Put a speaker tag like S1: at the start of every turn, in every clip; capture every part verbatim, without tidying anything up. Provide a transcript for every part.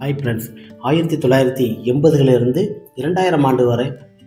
S1: Hi friends, ஆயிரத்தி தொள்ளாயிரத்தி எண்பதுகளிலிருந்து இரண்டாயிரம் ஆண்டு வரை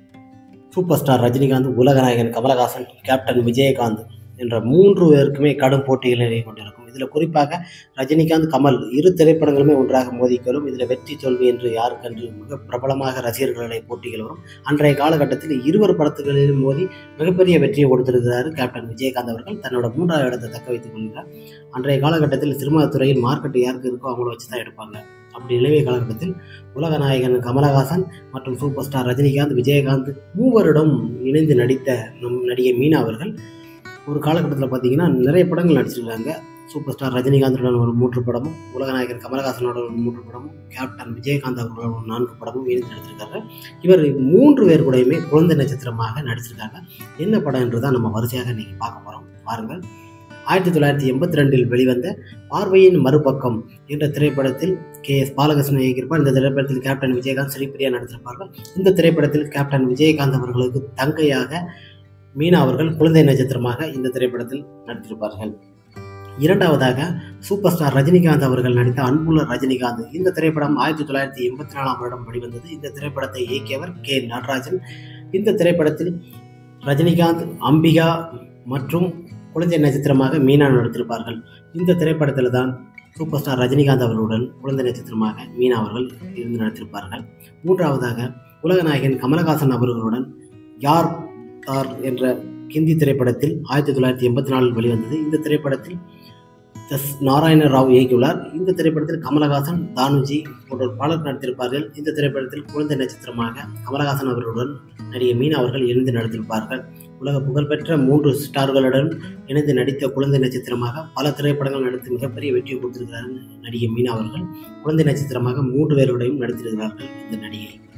S1: சூப்பர் ஸ்டார் ரஜினிகாந்த், உலகநாயகன் கமலஹாசன், கேப்டன் விஜயகாந்த் என்ற மூன்று பேருக்குமே கடும் போட்டிகளை கொண்டிருக்கும். இதில் குறிப்பாக ரஜினிகாந்த், கமல் இரு திரைப்படங்களுமே ஒன்றாக மோதிக்கொள்ளும். இதில் வெற்றி தோல்வி என்று யாருக்கென்று மிக பிரபலமாக ரசிகர்களை போட்டிகள் வரும். அன்றைய காலகட்டத்தில் இருவர் படத்துகளிலும் மோதி மிகப்பெரிய வெற்றியை கொடுத்திருக்கிறார் கேப்டன் விஜயகாந்த் அவர்கள். தன்னோட மூன்றாவது இடத்தை தக்க வைத்துக் கொள்கிறார். அன்றைய காலகட்டத்தில் சினிமா துறையில் மார்க்கெட் யாருக்கு இருக்கோ அவங்கள வச்சு தான் எடுப்பாங்க. அப்படி நிலவிய காலகட்டத்தில் உலகநாயகன் கமலஹாசன் மற்றும் சூப்பர் ஸ்டார் ரஜினிகாந்த், விஜயகாந்த் மூவரிடம் இணைந்து நடித்த நம் நடிகை மீனா அவர்கள் ஒரு காலகட்டத்தில் பார்த்தீங்கன்னா நிறைய படங்கள் நடிச்சிருக்காங்க. சூப்பர் ஸ்டார் ரஜினிகாந்துடன் ஒரு மூன்று படமும், உலகநாயகன் கமலஹாசனோட ஒரு மூன்று படமும், கேப்டன் விஜயகாந்த் அவர்களோட ஒரு நான்கு படமும் இணைந்து நடிச்சிருக்காங்க. இவர் மூன்று பேர் கூடயுமே குழந்தை நட்சத்திரமாக நடிச்சிருக்காங்க. என்ன படம் என்றுதான் நம்ம வரிசையாக இன்னைக்கு பார்க்க போகிறோம். பாருங்கள். ஆயிரத்தி தொள்ளாயிரத்தி எண்பத்தி ரெண்டில் வெளிவந்த பார்வையின் மறுபக்கம் என்ற திரைப்படத்தில் கே எஸ் பாலகிருஷ்ணன் இயக்கியிருப்பார். இந்த திரைப்படத்தில் கேப்டன் விஜயகாந்த், ஸ்ரீபிரியா நடித்திருப்பார்கள். இந்த திரைப்படத்தில் கேப்டன் விஜயகாந்த் அவர்களுக்கு தங்கையாக மீனா அவர்கள் குழந்தை நட்சத்திரமாக இந்த திரைப்படத்தில் நடித்திருப்பார்கள். இரண்டாவதாக சூப்பர் ஸ்டார் ரஜினிகாந்த் அவர்கள் நடித்த அன்புள்ள ரஜினிகாந்த். இந்த திரைப்படம் ஆயிரத்தி தொள்ளாயிரத்தி எண்பத்தி நாலாம் வருடம் வெளிவந்தது. இந்த திரைப்படத்தை இயக்கியவர் கே நடராஜன். இந்த திரைப்படத்தில் ரஜினிகாந்த், அம்பிகா மற்றும் குழந்தை நட்சத்திரமாக மீனா நடித்திருப்பார்கள். இந்த திரைப்படத்தில் தான் சூப்பர் ஸ்டார் ரஜினிகாந்த் அவர்களுடன் குழந்தை நட்சத்திரமாக மீனா அவர்கள் இருந்து நடித்திருப்பார்கள். மூன்றாவதாக உலகநாயகன் கமலஹாசன் அவர்களுடன் யார் தார் என்ற ஹிந்தி திரைப்படத்தில் ஆயிரத்தி தொள்ளாயிரத்தி எண்பத்தி நாலில் வெளிவந்தது. இந்த திரைப்படத்தில் எஸ் நாராயண ராவ் இயக்கியுள்ளார். இந்த திரைப்படத்தில் கமலஹாசன், தானுஜி போன்ற பலர் நடித்திருப்பார்கள். இந்த திரைப்படத்தில் குழந்தை நட்சத்திரமாக கமலஹாசன் அவர்களுடன் நடிகை மீனா அவர்கள் இணைந்து நடித்திருப்பார்கள். உலக புகழ்பெற்ற மூன்று ஸ்டார்களுடன் இணைந்து நடித்த குழந்தை நட்சத்திரமாக பல திரைப்படங்கள் நடித்து மிகப்பெரிய வெற்றியை கொடுத்திருக்கிறார் நடிகை மீனா அவர்கள். குழந்தை நட்சத்திரமாக மூன்று பேருடையும் நடித்திருக்கிறார்கள் இந்த நடிகை.